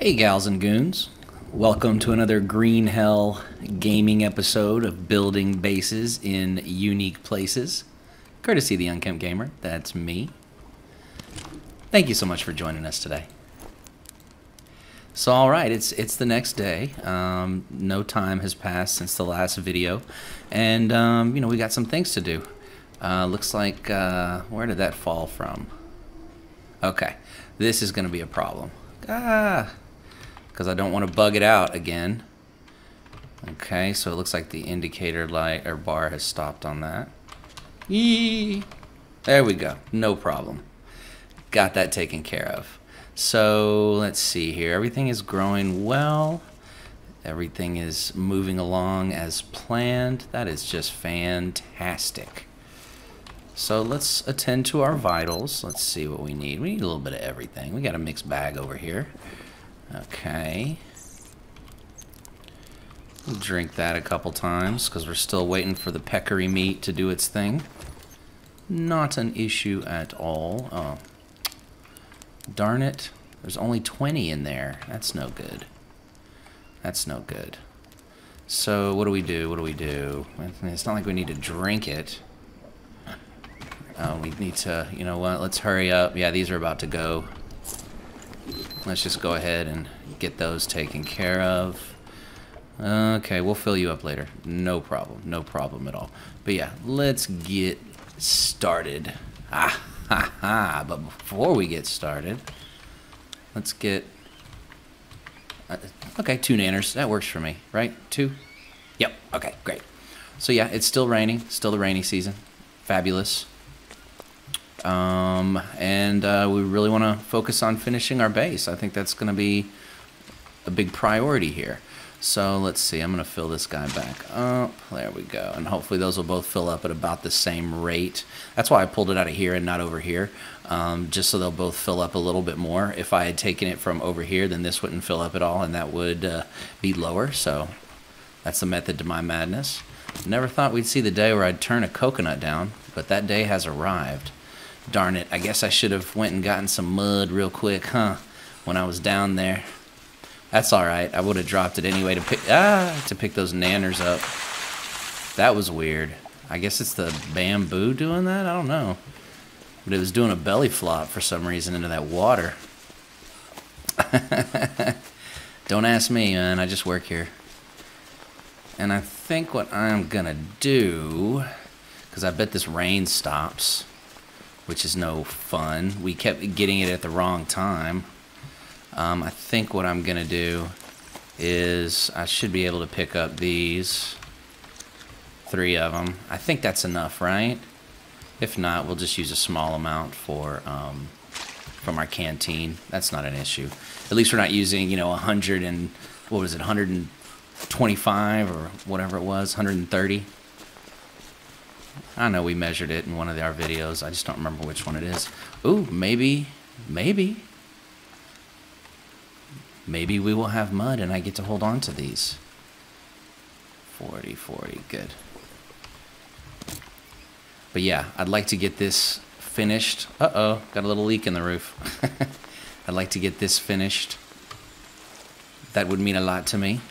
Hey gals and goons, welcome to another Green Hell gaming episode of Building Bases in Unique Places. Courtesy of the Unkempt Gamer, that's me. Thank you so much for joining us today. So alright, it's the next day. No time has passed since the last video, and we got some things to do. Looks like, where did that fall from? Okay, this is going to be a problem. Because I don't want to bug it out again. Okay, so it looks like the indicator light or bar has stopped on that. Yee! There we go, no problem. Got that taken care of. So let's see here. Everything is growing well. Everything is moving along as planned. That is just fantastic. So let's attend to our vitals. Let's see what we need. We need a little bit of everything. We got a mixed bag over here. Okay. We'll drink that a couple times because we're still waiting for the peccary meat to do its thing. Not an issue at all. Oh, darn it. There's only 20 in there. That's no good. That's no good. So what do we do? What do we do? It's not like we need to drink it. We need to, you know what, let's hurry up. Yeah, these are about to go. Let's just go ahead and get those taken care of. Okay, we'll fill you up later. No problem at all. But yeah, let's get started. But before we get started, let's get... okay, 2 nanners. That works for me, right? 2? Yep, okay, great. So yeah, it's still raining. Still the rainy season. Fabulous. We really want to focus on finishing our base. I think that's going to be a big priority here. So let's see, I'm going to fill this guy back up. There we go. And hopefully those will both fill up at about the same rate. That's why I pulled it out of here and not over here, just so they'll both fill up a little bit more. If I had taken it from over here, then this wouldn't fill up at all, and that would be lower. So that's the method to my madness. Never thought we'd see the day where I'd turn a coconut down, but that day has arrived. Darn it, I guess I should have went and gotten some mud real quick, huh, when I was down there. That's alright, I would have dropped it anyway to pick those nanners up. That was weird. I guess it's the bamboo doing that? I don't know. But it was doing a belly flop for some reason into that water. Don't ask me, man, I just work here. And I think what I'm gonna do, because I bet this rain stops, which is no fun. We kept getting it at the wrong time. I think what I'm gonna do is I should be able to pick up these 3 of them. I think that's enough, right? If not, we'll just use a small amount for from our canteen. That's not an issue. At least we're not using, 100 and what was it, 125 or whatever it was, 130. I know we measured it in one of our videos. I just don't remember which one it is. Ooh, maybe we will have mud and I get to hold on to these. 40, good. But yeah, I'd like to get this finished. Uh-oh, got a little leak in the roof. I'd like to get this finished. That would mean a lot to me.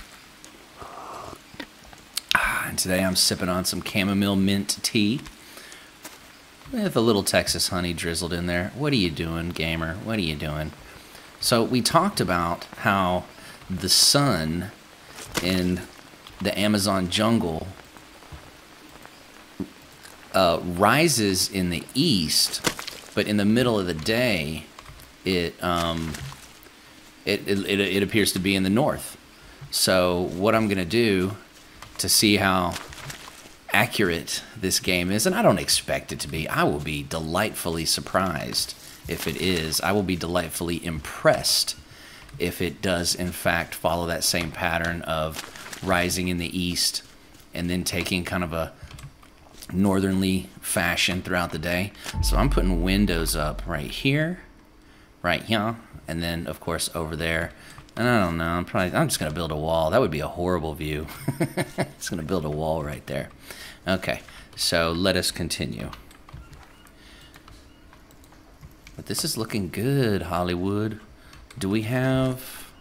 And today I'm sipping on some chamomile mint tea with a little Texas honey drizzled in there. What are you doing, gamer? What are you doing? So we talked about how the sun in the Amazon jungle rises in the east, but in the middle of the day it appears to be in the north. So what I'm gonna do to see how accurate this game is, and I don't expect it to be. I will be delightfully surprised if it is. I will be delightfully impressed if it does in fact follow that same pattern of rising in the east and then taking kind of a northerly fashion throughout the day. So I'm putting windows up right here, and then of course over there. And I don't know, I'm just going to build a wall. That would be a horrible view. It's going to build a wall right there. Okay, so let us continue. But this is looking good, Hollywood. Do we have...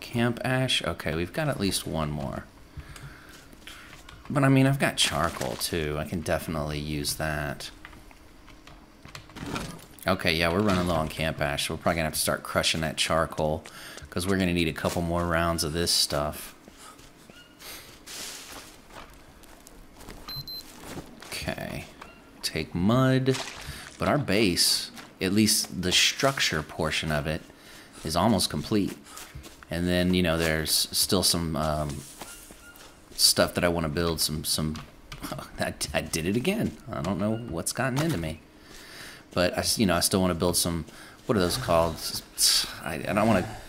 Camp ash? Okay, we've got at least one more. But I mean, I've got charcoal too. I can definitely use that. Okay, yeah, we're running low on camp ash. So we're probably gonna have to start crushing that charcoal because we're gonna need a couple more rounds of this stuff. Okay, take mud. But our base, at least the structure portion of it, is almost complete. And then, you know, there's still some stuff that I want to build. I did it again. I don't know what's gotten into me. But, I still want to build some, what are those called? I don't want to,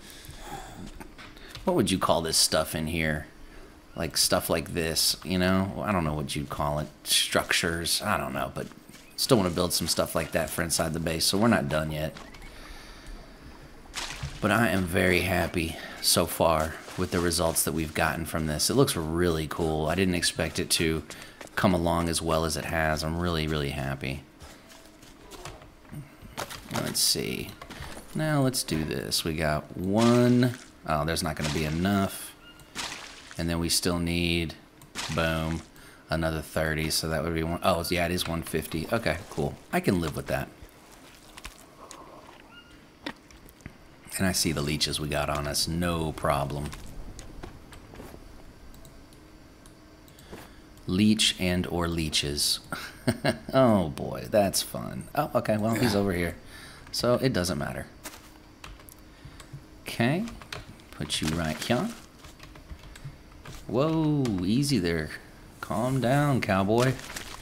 what would you call this stuff in here? Like stuff like this, you know? I don't know what you'd call it. Structures, I don't know. But still want to build some stuff like that for inside the base. So we're not done yet. But I am very happy so far with the results that we've gotten from this. It looks really cool. I didn't expect it to come along as well as it has. I'm really, really happy. Let's see. Now let's do this. We got one. Oh, there's not going to be enough. And then we still need, boom, another 30. So that would be one. Oh, yeah, it is 150. Okay, cool. I can live with that. And I see the leeches we got on us. No problem. Leech and or leeches. Oh boy, that's fun. Oh, okay, well, he's over here. So it doesn't matter. Okay, put you right here. Whoa, easy there. Calm down, cowboy.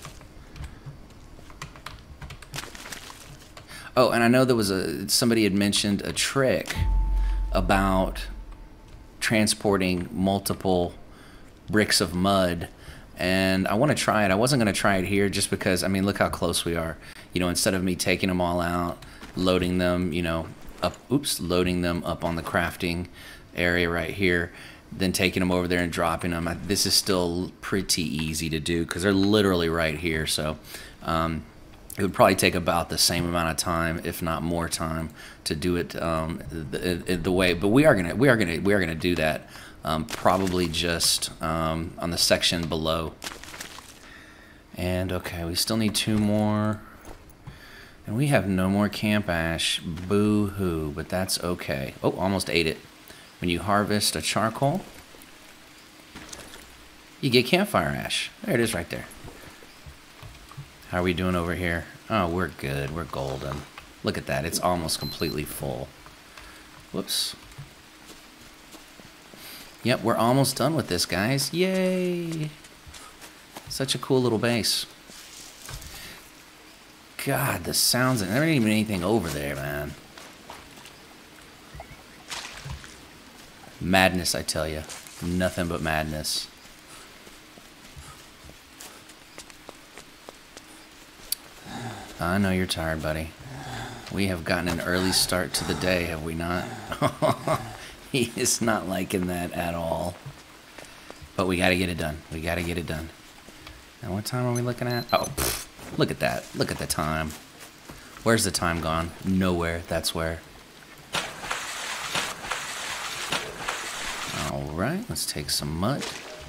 Oh, and I know there was somebody had mentioned a trick about transporting multiple bricks of mud, and I want to try it. I wasn't going to try it here just because, I mean, look how close we are. You know, instead of me taking them all out, loading them, you know, loading them up on the crafting area right here, then taking them over there and dropping them. This is still pretty easy to do because they're literally right here. So, it would probably take about the same amount of time, if not more time, to do it the way. But we are gonna do that. Probably just on the section below. And okay, we still need 2 more, and we have no more camp ash. Boo hoo! But that's okay. Oh, almost ate it. When you harvest a charcoal, you get campfire ash. There it is, right there. How are we doing over here? Oh, we're good. We're golden. Look at that. It's almost completely full. Whoops. Yep, we're almost done with this, guys. Yay! Such a cool little base. God, the sounds. There ain't even anything over there, man. Madness, I tell you. Nothing but madness. I know you're tired, buddy. We have gotten an early start to the day, have we not? He is not liking that at all. But we gotta get it done. We gotta get it done. Now, what time are we looking at? Oh, pff, look at that. Look at the time. Where's the time gone? Nowhere. That's where. Alright, let's take some mud.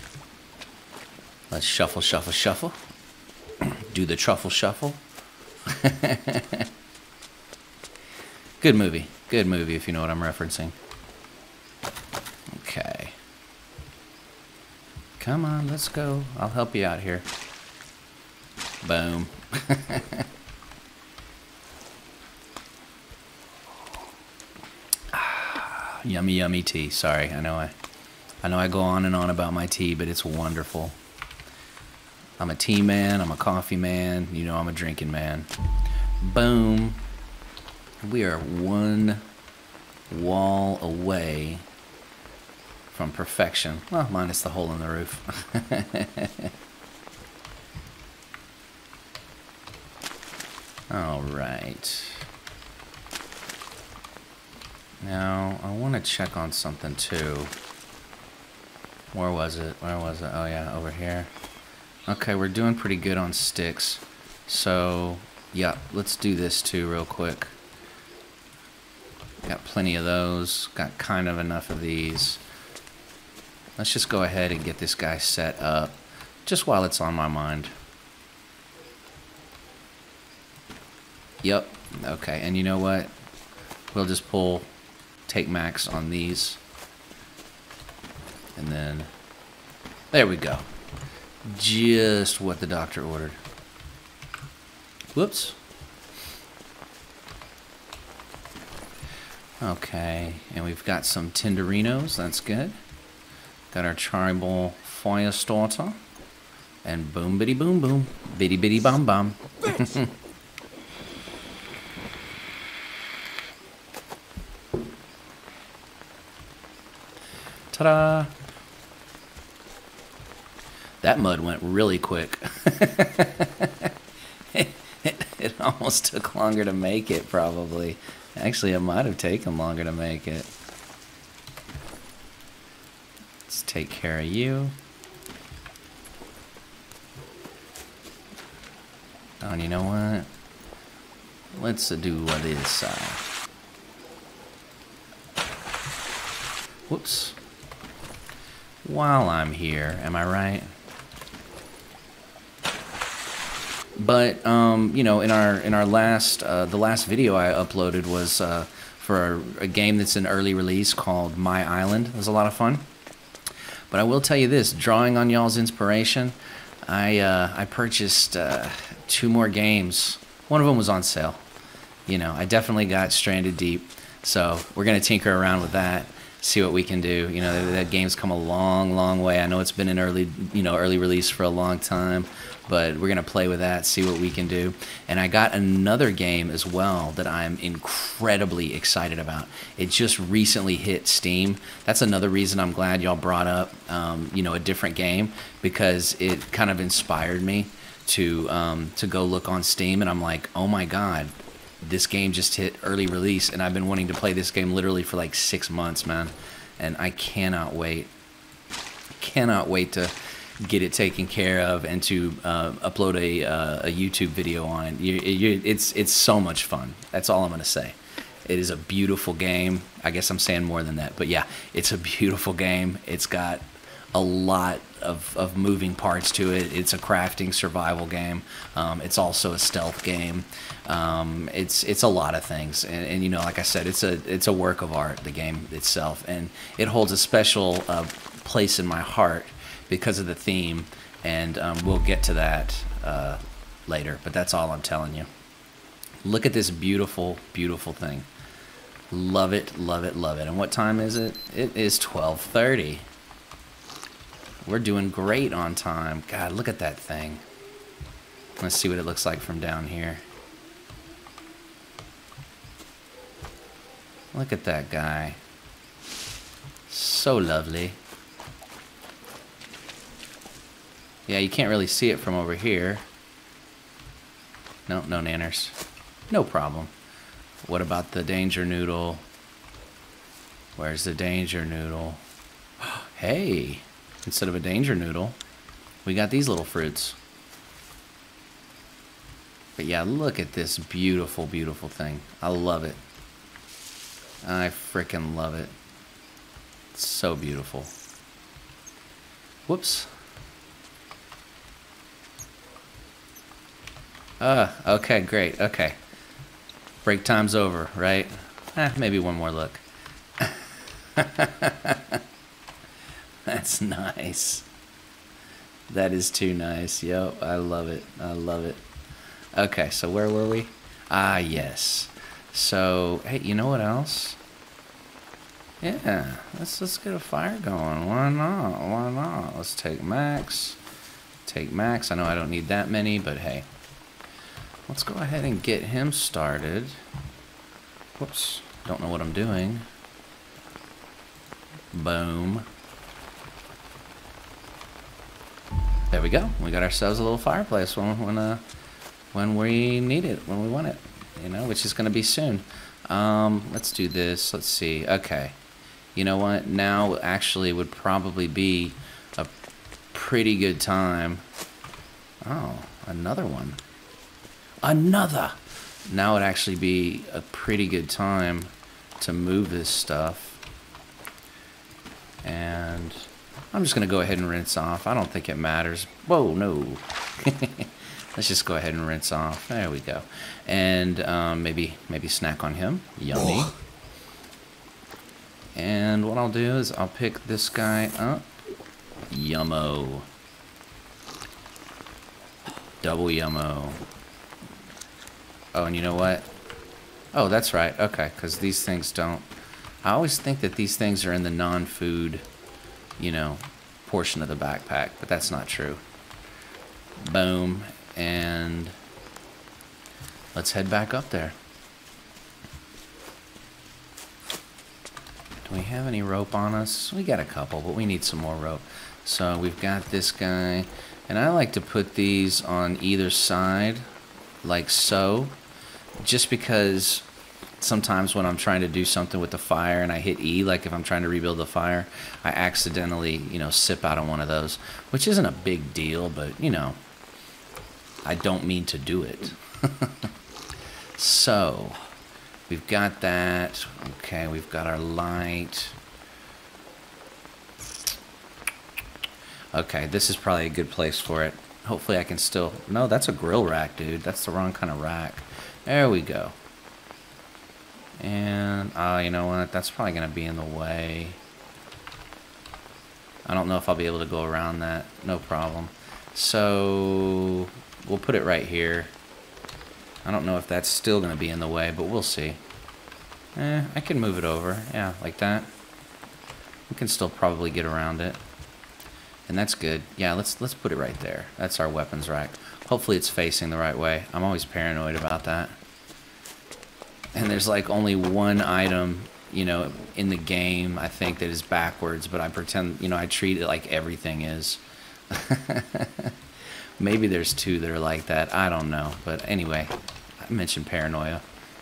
Let's shuffle, shuffle, shuffle. Do the truffle shuffle. Good movie. Good movie, if you know what I'm referencing. Okay. Come on, let's go. I'll help you out here. Boom. Yummy, yummy tea. Sorry, I know I go on and on about my tea, but it's wonderful. I'm a tea man, I'm a coffee man, you know I'm a drinking man. Boom. We are one wall away from perfection. Well, minus the hole in the roof. All right. Now, I want to check on something too. Where was it? Where was it? Oh yeah, over here. Okay, we're doing pretty good on sticks. So, yeah, let's do this too real quick. Got plenty of those. Got kind of enough of these. Let's just go ahead and get this guy set up just while it's on my mind. Yep. Okay, and you know what? We'll just take max on these. And then, there we go. Just what the doctor ordered. Whoops. Okay, and we've got some tenderinos, that's good. Got our tribal fire starter. And boom bitty boom boom. Bitty bitty bom bom. Ta-da! That mud went really quick. It almost took longer to make it, probably. Actually, it might have taken longer to make it. Let's take care of you. Oh, and you know what? Let's do this side. Whoops. While I'm here, am I right? But you know, in our last the last video I uploaded was for a game that's in early release called My Island. It was a lot of fun. But I will tell you this: drawing on y'all's inspiration, I purchased 2 more games. One of them was on sale. You know, I definitely got Stranded Deep, so we're gonna tinker around with that. See what we can do. You know, that game's come a long, long way. I know it's been in early release for a long time, but we're gonna play with that, see what we can do. And I got another game as well that I'm incredibly excited about. It just recently hit Steam. That's another reason I'm glad y'all brought up, you know, a different game, because it kind of inspired me to go look on Steam, and I'm like, oh my God. This game just hit early release, and I've been wanting to play this game literally for like 6 months, man. And I cannot wait. Cannot wait to get it taken care of and to upload a YouTube video on it. It's so much fun. That's all I'm going to say. It is a beautiful game. I guess I'm saying more than that. But yeah, it's a beautiful game. It's got a lot of moving parts to it. It's a crafting survival game. It's also a stealth game. It's a lot of things, and you know, like I said, it's a work of art, the game itself, and it holds a special place in my heart because of the theme, and we'll get to that later, but that's all I'm telling you. Look at this beautiful, beautiful thing. Love it, love it, love it. And what time is it? It is 12:30. We're doing great on time. God, look at that thing. Let's see what it looks like from down here. Look at that guy. So lovely. Yeah, you can't really see it from over here. No, no nanners. No problem. What about the danger noodle? Where's the danger noodle? Hey, instead of a danger noodle, we got these little fruits. But yeah, look at this beautiful, beautiful thing. I love it. I frickin' love it. It's so beautiful. Whoops. Okay, great, okay. Break time's over, right? Maybe one more look. That's nice. That is too nice. Yo, I love it. I love it. Okay, so where were we? Ah, yes. So, hey, you know what else? Yeah, let's get a fire going. Why not? Why not? Let's take max. Take max. I know I don't need that many, but hey. Let's go ahead and get him started. Whoops. Don't know what I'm doing. Boom. There we go. We got ourselves a little fireplace when we need it, when we want it, you know, which is going to be soon. Let's do this. Let's see. Okay. You know what? Now actually would probably be a pretty good time. Oh, another one. Another! Now would actually be a pretty good time to move this stuff. And I'm just going to go ahead and rinse off. I don't think it matters. Whoa, no. Let's just go ahead and rinse off. There we go. And maybe snack on him. Yummy. Oh. And what I'll do is I'll pick this guy up. Yummo. Double yummo. Oh, and you know what? Oh, that's right. Okay, because these things don't... I always think that these things are in the non-food, you know, portion of the backpack, but that's not true. Boom. And let's head back up there. Do we have any rope on us? We got a couple, but we need some more rope. So we've got this guy, and I like to put these on either side, like so, just because sometimes when I'm trying to do something with the fire and I hit E, like if I'm trying to rebuild the fire, I accidentally, you know, sip out of one of those, which isn't a big deal, but, you know, I don't mean to do it. So, we've got that. Okay, we've got our light. Okay, this is probably a good place for it. Hopefully I can still... No, that's a grill rack, dude. That's the wrong kind of rack. There we go. And, you know what? That's probably going to be in the way. I don't know if I'll be able to go around that. No problem. So, we'll put it right here. I don't know if that's still going to be in the way, but we'll see. I can move it over. Yeah, like that. We can still probably get around it. And that's good. Yeah, let's put it right there. That's our weapons rack. Hopefully it's facing the right way. I'm always paranoid about that. And there's like only one item, you know, in the game, I think, that is backwards, but I pretend, you know, I treat it like everything is. Maybe there's two that are like that. I don't know. But anyway, I mentioned paranoia.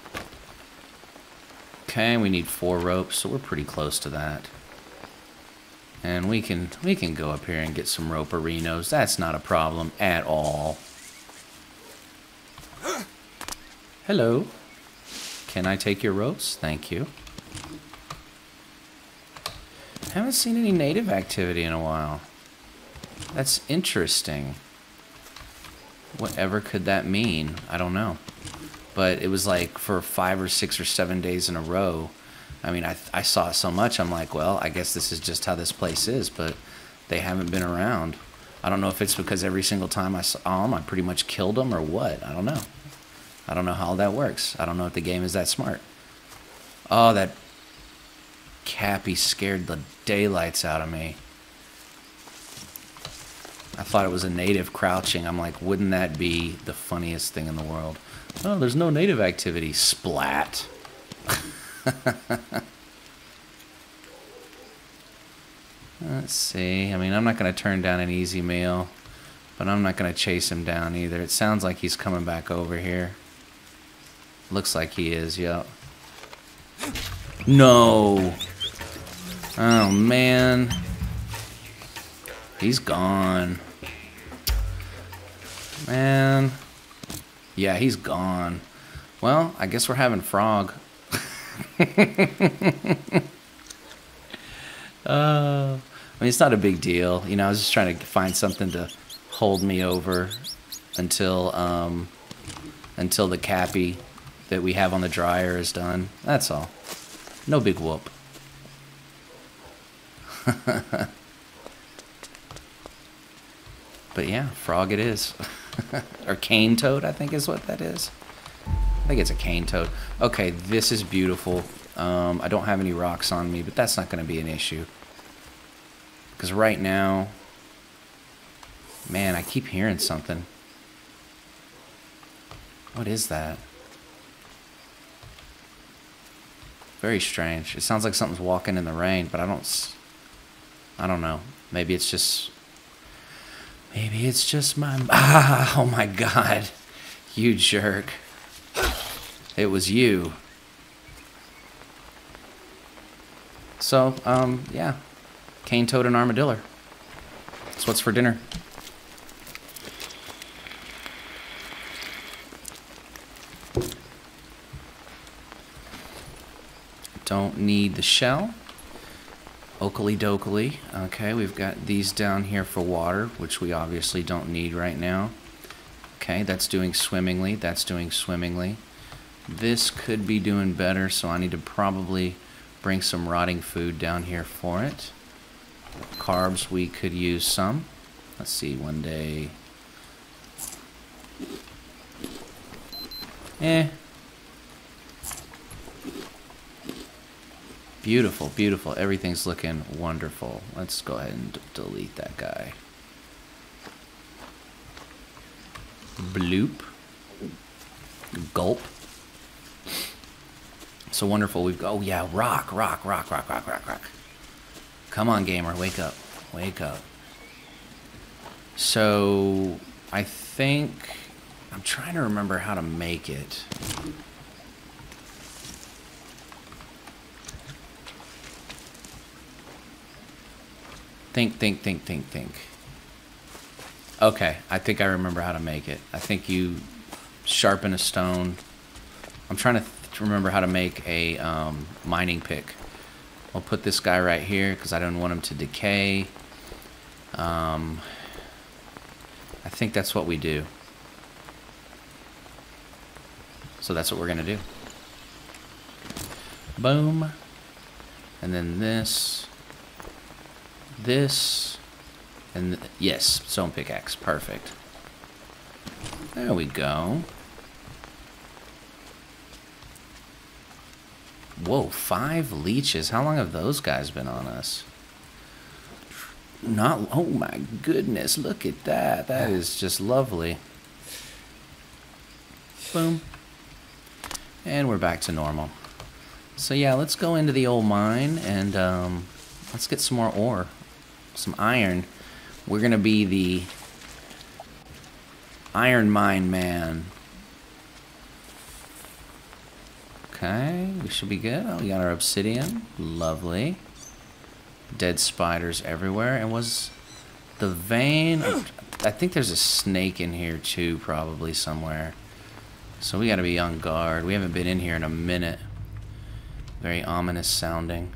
Okay, we need 4 ropes, so we're pretty close to that. And we can go up here and get some roperinos. That's not a problem at all. Hello. Can I take your ropes? Thank you. Haven't seen any native activity in a while. That's interesting. Whatever could that mean? I don't know. But it was like for 5 or 6 or 7 days in a row. I mean, I saw it so much, I'm like, well, I guess this is just how this place is, but they haven't been around. I don't know if it's because every single time I saw them, I pretty much killed them or what. I don't know. I don't know how that works. I don't know if the game is that smart. Oh, that Cappy scared the daylights out of me. I thought it was a native crouching. I'm like, wouldn't that be the funniest thing in the world? Oh, there's no native activity. Splat. Let's see. I mean, I'm not going to turn down an easy meal, but I'm not going to chase him down either. It sounds like he's coming back over here. Looks like he is, yep. No! Oh, man. He's gone. Man. Yeah, he's gone. Well, I guess we're having frog. I mean, it's not a big deal. You know, I was just trying to find something to hold me over until the Cappy that we have on the dryer is done. That's all. No big whoop. But yeah, frog it is. Or cane toad, I think is what that is. I think it's a cane toad. Okay, this is beautiful. I don't have any rocks on me, but that's not going to be an issue. Because right now... Man, I keep hearing something. What is that? Very strange. It sounds like something's walking in the rain, but I don't know. Maybe it's just my... Oh my god. You jerk. It was you. So, yeah. Cane toad and armadillo. That's what's for dinner. Don't need the shell. Oakley dokley. Okay, we've got these down here for water, which we obviously don't need right now. Okay, that's doing swimmingly. That's doing swimmingly. This could be doing better, so I need to probably bring some rotting food down here for it. Carbs, we could use some. Let's see, one day. Beautiful, beautiful. Everything's looking wonderful. Let's go ahead and delete that guy. Bloop. Gulp. So wonderful. We've got, oh yeah, rock. Come on, gamer, wake up. Wake up. So, I think, I'm trying to remember how to make it. Think. Okay, I think I remember how to make it. I think you sharpen a stone. I'm trying to remember how to make a mining pick. I'll put this guy right here because I don't want him to decay. I think that's what we do. So that's what we're going to do. Boom. And then this. This. And yes, stone pickaxe. Perfect. There we go. Whoa, 5 leeches. How long have those guys been on us? Not, oh my goodness, look at that. That is just lovely. Boom. And we're back to normal. So yeah, let's go into the old mine and let's get some more ore. Some iron. We're gonna be the iron mine man. Okay, we should be good. Oh, we got our obsidian. Lovely. Dead spiders everywhere. And was the vein... I think there's a snake in here too, probably somewhere. So we gotta be on guard. We haven't been in here in a minute. Very ominous sounding.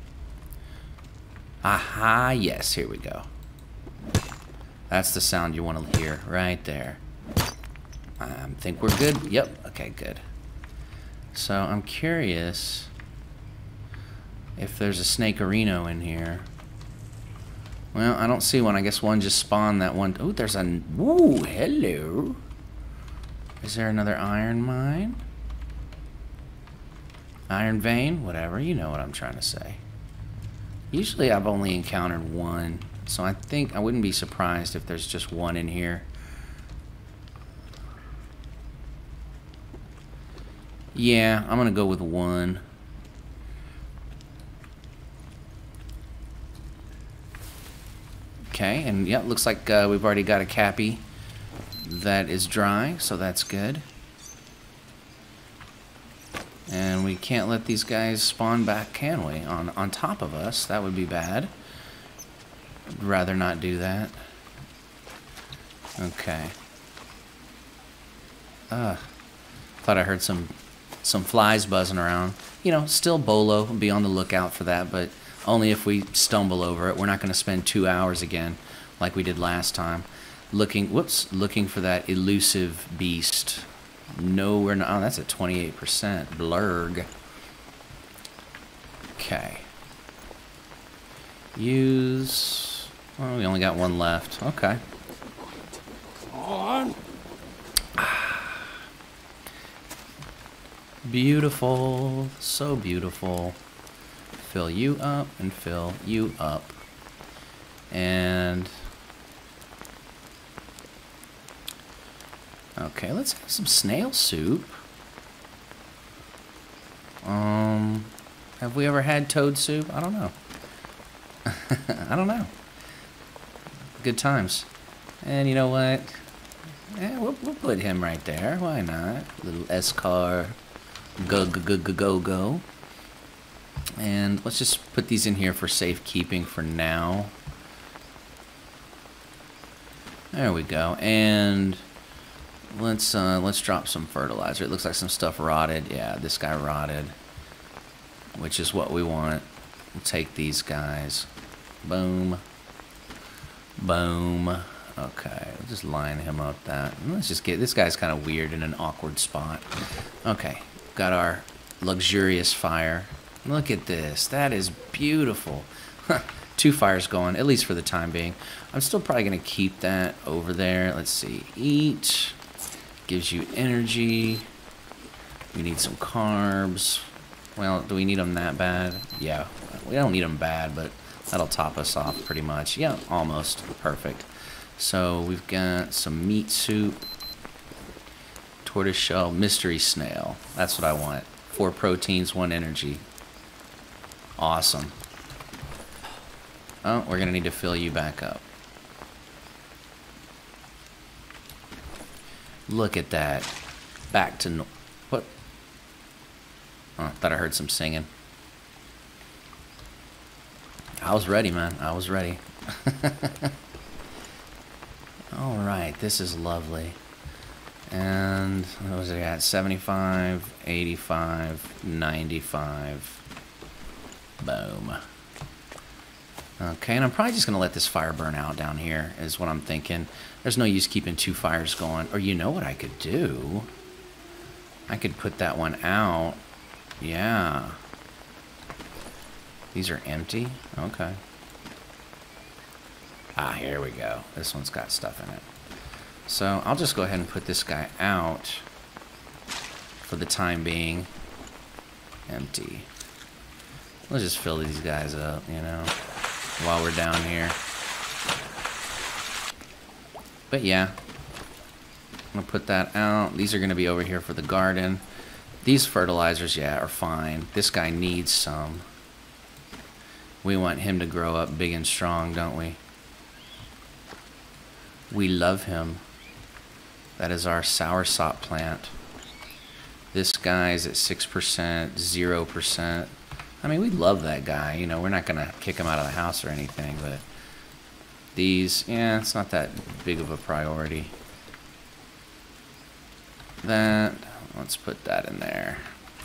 Aha, yes, here we go. That's the sound you want to hear right there. I think we're good. Yep, okay, good. So I'm curious if there's a snakearino in here. Well, I don't see one. I guess one just spawned that one. Oh, there's a... Ooh, hello. Is there another iron mine? Iron vein? Whatever. You know what I'm trying to say. Usually I've only encountered one. So I think I wouldn't be surprised if there's just one in here. Yeah, I'm gonna go with one. Okay, and yeah, looks like we've already got a cappy that is dry, so that's good. And we can't let these guys spawn back, can we? On top of us, that would be bad. I'd rather not do that. Okay. Thought I heard some flies buzzing around. You know, still bolo, be on the lookout for that, but only if we stumble over it. We're not going to spend 2 hours again like we did last time looking for that elusive beast. No, we're not. Oh, that's at 28%. Blurg. Okay. Use... Oh, we only got one left. Okay. On. Beautiful. So beautiful. Fill you up and fill you up. And... Okay, let's have some snail soup. Have we ever had toad soup? I don't know. I don't know. Good times. And you know what? Yeah, we'll put him right there. Why not? Little S-car. Go. And let's just put these in here for safekeeping for now. There we go. And let's drop some fertilizer. It looks like some stuff rotted. Yeah, this guy rotted. which is what we want. We'll take these guys. Boom. Boom. Okay, we'll just line him up that. Let's just get, this guy's kind of weird in an awkward spot. Okay, got our luxurious fire. Look at this. That is beautiful. 2 fires going, at least for the time being. I'm still probably going to keep that over there. Let's see. Eat. Gives you energy. We need some carbs. Well, do we need them that bad? Yeah. We don't need them bad, but that'll top us off pretty much. Yeah, almost. Perfect. So we've got some meat soup. Tortoiseshell mystery snail. That's what I want. 4 proteins, 1 energy. Awesome. Oh, we're going to need to fill you back up. Look at that. Back to... What? Oh, I thought I heard some singing. I was ready, man. I was ready. Alright, this is lovely. And what was it at? 75, 85, 95. Boom. Okay, and I'm probably just going to let this fire burn out down here, is what I'm thinking. There's no use keeping 2 fires going. Or you know what I could do? I could put that one out. Yeah. These are empty? Okay. Ah, here we go. This one's got stuff in it. So I'll just go ahead and put this guy out for the time being. Empty. We'll just fill these guys up, you know, while we're down here. But yeah, I'm going to put that out. These are going to be over here for the garden. These fertilizers, yeah, are fine. This guy needs some. We want him to grow up big and strong, don't we? We love him. That is our soursop plant. This guy's at 6%, 0%. I mean, we love that guy. You know, we're not going to kick him out of the house or anything, but these, yeah, it's not that big of a priority. That, let's put that in there.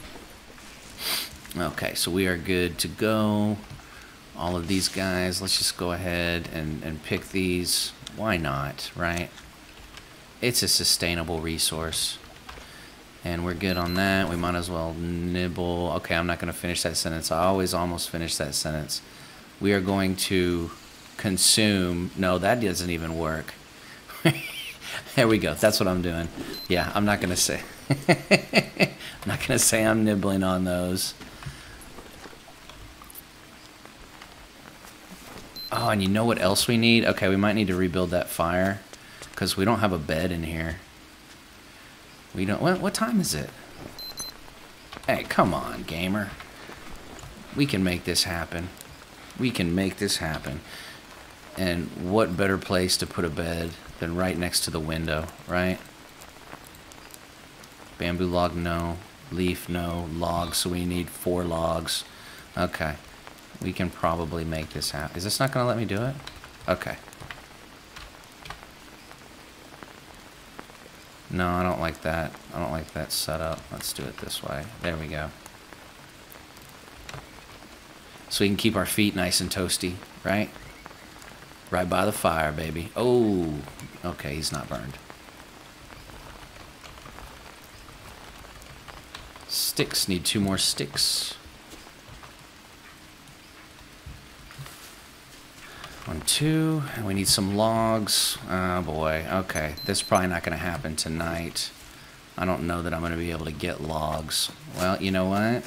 Okay, so we are good to go. All of these guys, let's just go ahead and pick these. Why not, right? It's a sustainable resource. And we're good on that. We might as well nibble. Okay, I'm not going to finish that sentence. I always almost finish that sentence. We are going to consume. No, that doesn't even work. There we go. That's what I'm doing. Yeah, I'm not going to say. I'm not going to say I'm nibbling on those. Oh, and you know what else we need? Okay, we might need to rebuild that fire because we don't have a bed in here. We don't. What time is it? Hey, come on, gamer. We can make this happen. We can make this happen. And what better place to put a bed than right next to the window, right? Bamboo log, no. Leaf, no. Log, so we need 4 logs. Okay. We can probably make this happen. Is this not going to let me do it? Okay. No, I don't like that. I don't like that setup. Let's do it this way. There we go. So we can keep our feet nice and toasty, right? Right by the fire, baby. Oh, okay, he's not burned. Sticks, need 2 more sticks. 1, 2, and we need some logs. Oh boy, okay. This is probably not going to happen tonight. I don't know that I'm going to be able to get logs. Well, you know what?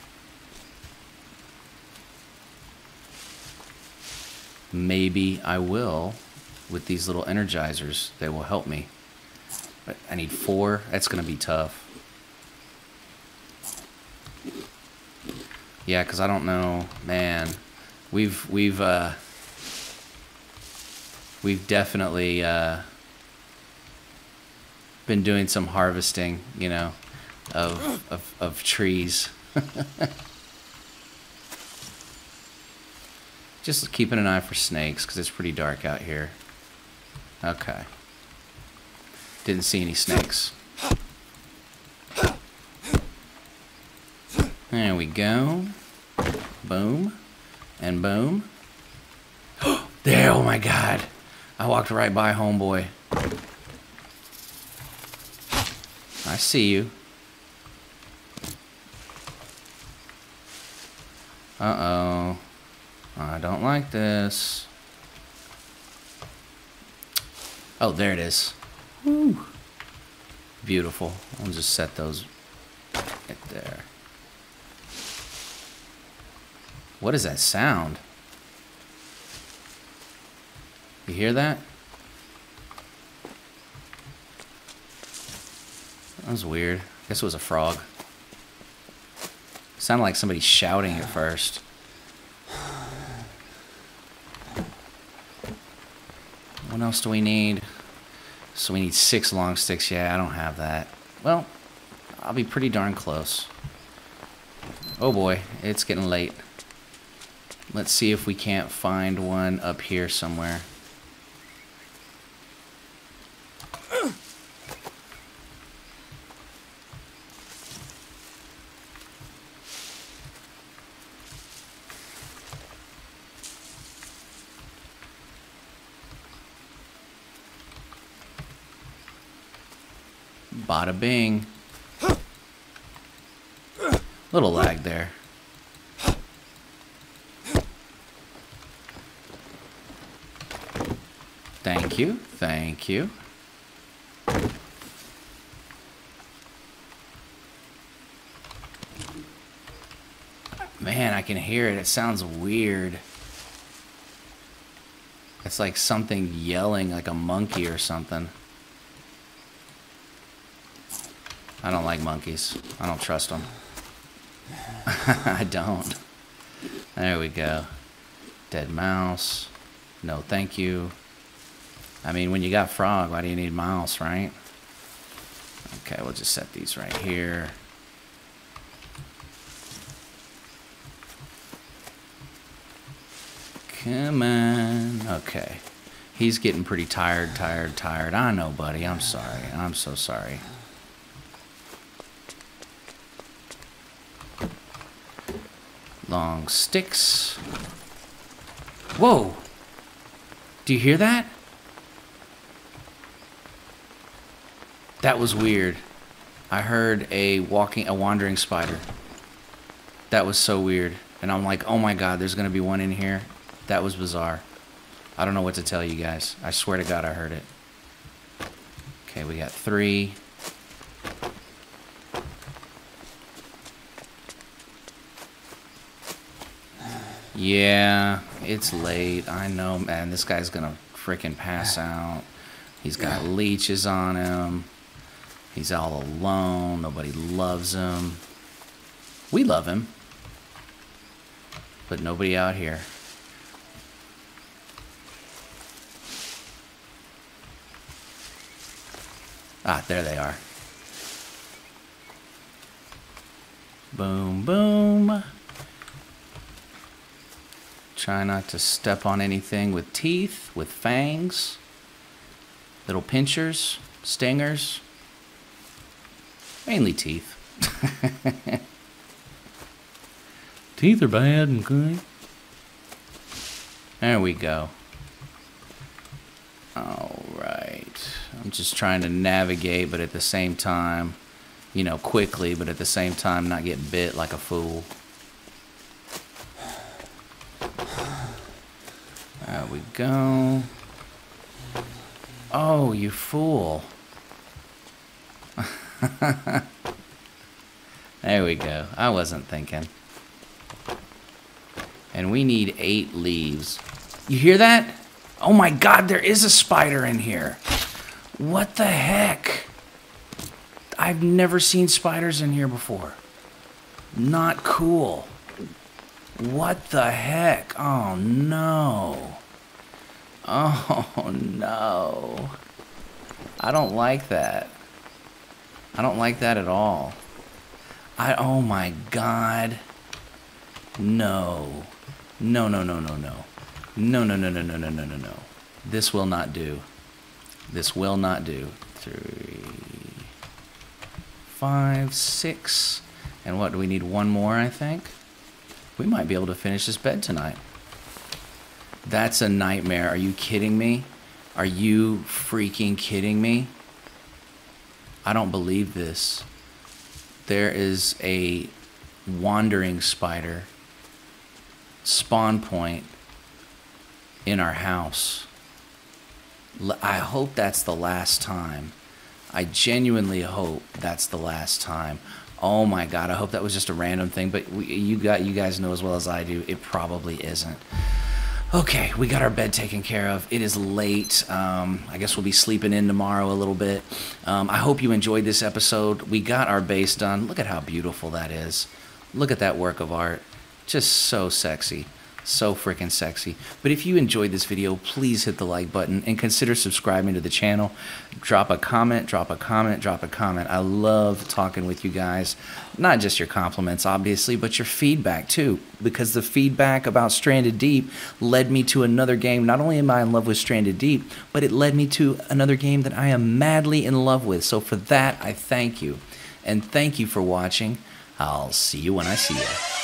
Maybe I will with these little energizers. They will help me. But I need 4. That's going to be tough. Yeah, because I don't know. Man, we've definitely been doing some harvesting, you know, of trees. Just keeping an eye for snakes because it's pretty dark out here. Okay. Didn't see any snakes. There we go. Boom. And boom. There, oh my god. I walked right by homeboy. I see you. Uh-oh. I don't like this. Oh, there it is. Woo. Beautiful. I'll just set those right there. What is that sound? You hear that? That was weird. I guess it was a frog. Sounded like somebody shouting at first. What else do we need? So we need 6 long sticks. Yeah, I don't have that. Well, I'll be pretty darn close. Oh boy, it's getting late. Let's see if we can't find one up here somewhere. Bada bing. Little lag there. Thank you. Thank you. Man, I can hear it. It sounds weird. It's like something yelling, like a monkey or something. I don't like monkeys. I don't trust them. I don't. There we go. Dead mouse. No, thank you. I mean, when you got frog, why do you need mouse, right? Okay, we'll just set these right here. Come on. Okay. He's getting pretty tired. I know, buddy. I'm sorry. I'm so sorry. Long sticks. Whoa! Do you hear that? That was weird. I heard a wandering spider. That was so weird. And I'm like, oh my god, there's gonna be one in here. That was bizarre. I don't know what to tell you guys. I swear to god I heard it. Okay, we got 3. Yeah, it's late. I know, man. This guy's gonna freaking pass out. He's got leeches on him. He's all alone. Nobody loves him. We love him. But nobody out here. Ah, there they are. Boom, boom. Try not to step on anything with teeth, with fangs, little pinchers, stingers, mainly teeth. Teeth are bad and good. There we go. All right. I'm just trying to navigate, but at the same time, you know, quickly, but at the same time not get bit like a fool. There we go. Oh, you fool. There we go. I wasn't thinking. And we need 8 leaves. You hear that? Oh my god, there is a spider in here. What the heck? I've never seen spiders in here before. Not cool. What the heck? Oh no. Oh no. I don't like that. I don't like that at all. Oh my god. No. No, no, no, no, no. No, no, no, no, no, no, no, no, no. This will not do. This will not do. 3, 5, 6. And what, do we need one more, I think? We might be able to finish this bed tonight. That's a nightmare. Are you kidding me? Are you freaking kidding me? I don't believe this. There is a wandering spider spawn point in our house. I hope that's the last time. I genuinely hope that's the last time. Oh my God, I hope that was just a random thing, but you guys know as well as I do, it probably isn't. Okay, we got our bed taken care of. It is late. I guess we'll be sleeping in tomorrow a little bit. I hope you enjoyed this episode. We got our base done. Look at how beautiful that is. Look at that work of art. Just so sexy. So freaking sexy. But if you enjoyed this video, please hit the like button and consider subscribing to the channel. Drop a comment, drop a comment, drop a comment. I love talking with you guys. Not just your compliments, obviously, but your feedback too. Because the feedback about Stranded Deep led me to another game. Not only am I in love with Stranded Deep, but it led me to another game that I am madly in love with. So for that, I thank you. And thank you for watching. I'll see you when I see you.